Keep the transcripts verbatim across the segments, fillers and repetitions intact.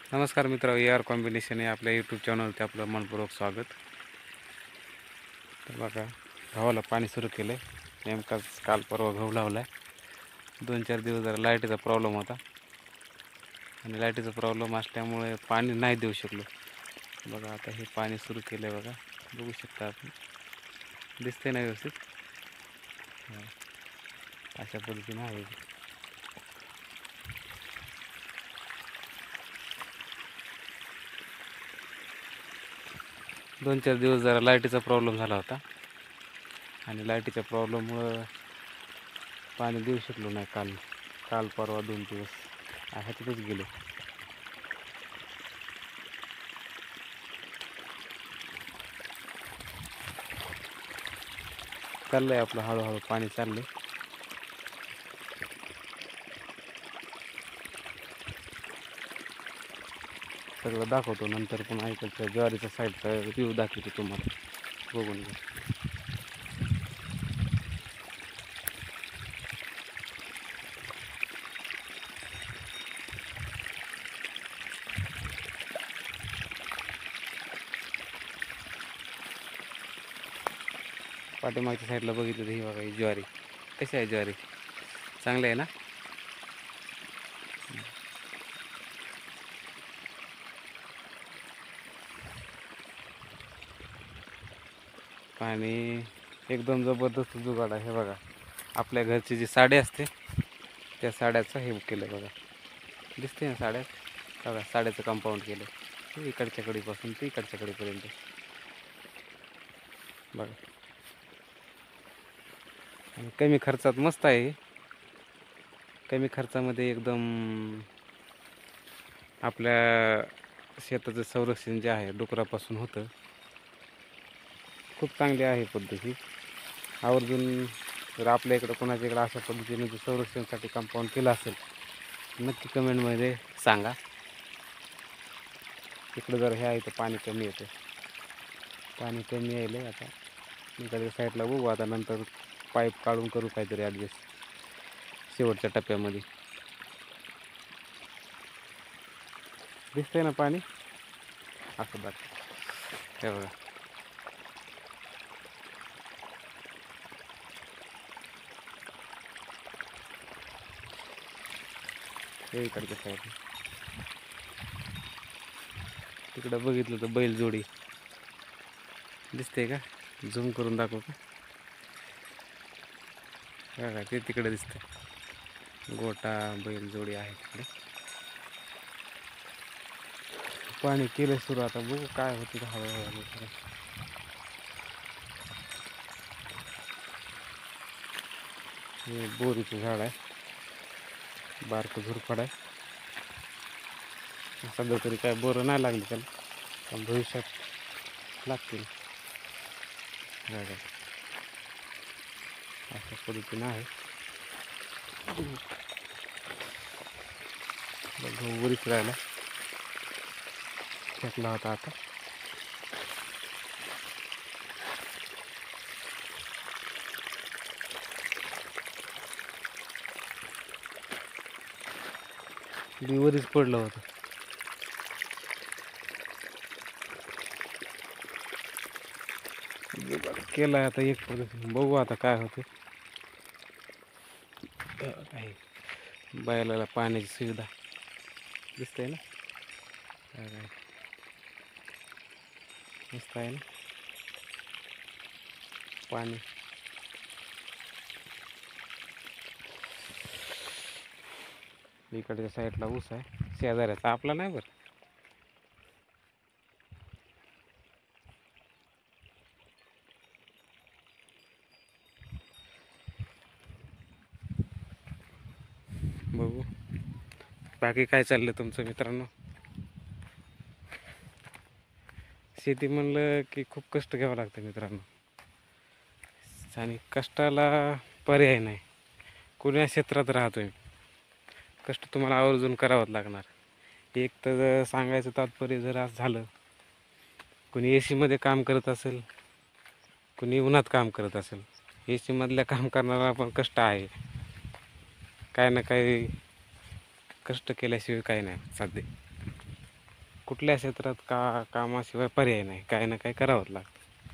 नमस्कार मित्र, A R combination आहे आपल्या यूट्यूब चॅनलवरती आपलं मनपूर्वक स्वागत. तर बघा, गव्हाला पाणी सुरू केलं आहे. नेमकाच काल परवा गहू लावला आहे. दोन चार दिवस जरा लाईटीचा प्रॉब्लेम होता आणि लाईटीचा प्रॉब्लेम असल्यामुळे पाणी नाही देऊ शकलो. बघा आता हे पाणी सुरू केलं आहे. बघा, बघू शकता आपण, दिसते ना व्यवस्थित. अशा पद्धतीने आहे. दोन चार दिवस जरा लाईटीचा प्रॉब्लेम झाला होता आणि लाईटीच्या प्रॉब्लेममुळं पाणी देऊ शकलो नाही. काल काल परवा दोन दिवस ह्याच्यातच गेले. चाललंय आपलं हळूहळू पाणी चाललंय. सगळं दाखवतो नंतर, पण ऐकायचं ज्वारीच्या साईडचा व्ह्यू दाखवतो तुम्हाला, बघून घ्या. पाठीमागच्या साईडला बघितलं तर ही बघा, ही ज्वारी कशी आहे. ज्वारी चांगली आहे ना. पाणी एकदम जबरदस्त जुगाड आहे. हे बघा, आपल्या घरची जी साडी असते त्या साड्याचं हे केलं बघा, दिसते ना साड्या. बघा, साड्याचं कंपाऊंड केलं इकडच्या कडीपासून ते इकडच्या कडीपर्यंत. बघा, आणि कमी खर्चात मस्त आहे. कमी खर्चामध्ये एकदम आपल्या शेताचं संरक्षण जे आहे डुकरापासून होतं. खूप चांगली आहे पद्धती. आवर्जून जर आपल्या इकडं कोणाच्या इकडं अशा पद्धतीने जर संरक्षणासाठी कंपाऊंड केलं असेल नक्की कमेंटमध्ये सांगा. इकडं जर हे आहे तर पाणी कमी येतं. पाणी कमी यायलं आहे. आता इकडच्या साईडला बघू, आता नंतर पाईप काढून करू काहीतरी ॲडजस्ट शेवटच्या टप्प्यामध्ये. दिसतंय ना पाणी असं दाखव. हे बघा, हे इकडच्या साईडला. तिकडं बघितलं तर बैल जोडी दिसते का, झूम करून दाखवू का. बघा, ते तिकडे दिसतं, गोटा बैल जोडी आहे तिकडे. पाणी केलं सुरू, आता बघू काय होतं हळूहळू. हे बोरीचं झाड आहे, बारकं झुरपड आहे. सध्या तरी काय बोरं नाही लागली त्याला, पण भविष्यात लागतील. अशा पद्धतीनं आहे. गहू वरीच राहिला फेकला होता. आता बी वरीच पडलं होतं. केलं आता एक पद्धतीने, बघू आता काय होते. काही बैलाला पाण्याची सुविधा दिसते ना, मस्त आहे ना पाणी. इकडच्या साईडला ऊस आहे शेजाऱ्याचा, आपला नाही बरं. बघू बाकी काय चाललं तुमचं मित्रांनो. शेती म्हणलं की खूप कष्ट घ्यावं लागतं मित्रांनो, आणि कष्टाला पर्याय नाही. कोण्या क्षेत्रात राहतोय, कष्ट तुम्हाला आवर्जून करावंच लागणार. एक तर सांगायचं तात्पर्य जर असं झालं, कोणी ए सीमध्ये काम करत असेल, कोणी उन्हात काम करत असेल, ए सीमधल्या काम करणारा पण कष्ट आहे. काय ना काही कष्ट केल्याशिवाय काही नाही साध्य. कुठल्या क्षेत्रात का कामाशिवाय पर्याय नाही, काही ना काही करावंच लागतं.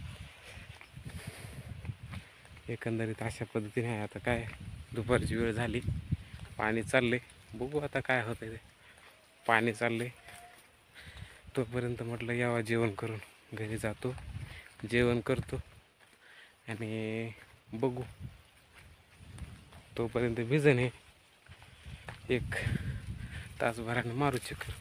एकंदरीत अशा पद्धतीने आहे. आता काय दुपारची वेळ झाली, पाणी चालले, बघू आता काय होतं ते. पाणी चालले तोपर्यंत म्हटलं यावा जेवण करून. घरी जातो, जेवण करतो आणि बघू. तोपर्यंत भिजन हे एक तासभराने मारू चक्कर.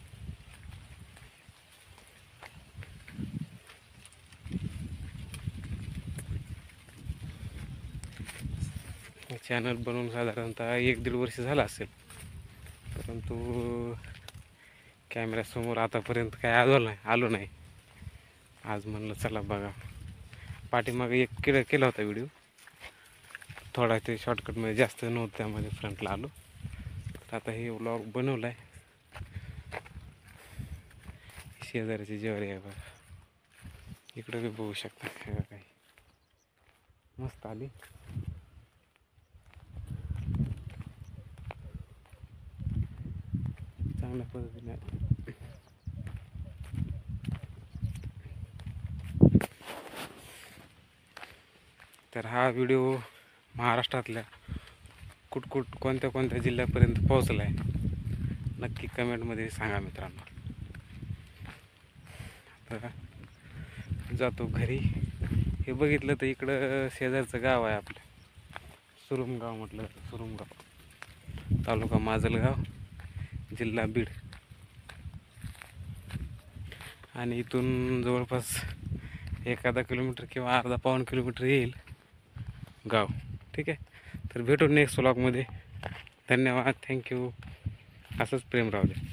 चॅनल बनवून साधारणतः एक दीड वर्ष झालं असेल, परंतु कॅमेऱ्यासमोर आतापर्यंत काय आलो नाही आलो नाही आज म्हणलं चला बघा. पाठीमागे एक केला केला होता व्हिडिओ, थोडा ते शॉर्टकटमध्ये, जास्त नव्हतं त्यामध्ये फ्रंटला आलो. तर आता हे व्लॉग बनवला आहे. शेजाऱ्याची ज्वारी आहे बघा, इकडे बी बघू शकता. काही मस्त आली. चांगल्या पद्धतीने तर हा व्हिडिओ महाराष्ट्रातल्या कुठकुठ कोणत्या कोणत्या जिल्ह्यापर्यंत पोहोचला आहे नक्की कमेंटमध्ये सांगा मित्रांनो. आता जातो घरी. हे बघितलं तर इकडं शेजारचं गाव आहे आपलं, सुरुमगाव म्हटलं जातं. सुरुमगाव, तालुका माजलगाव, जिल्हा बीड. आणि इथून जवळपास एखादा किलोमीटर किंवा अर्धा पाऊण किलोमीटर येईल गाव. ठीक आहे, तर भेटू नेक्स्ट व्लॉगमध्ये. धन्यवाद, थँक्यू. असंच प्रेम राहू दे.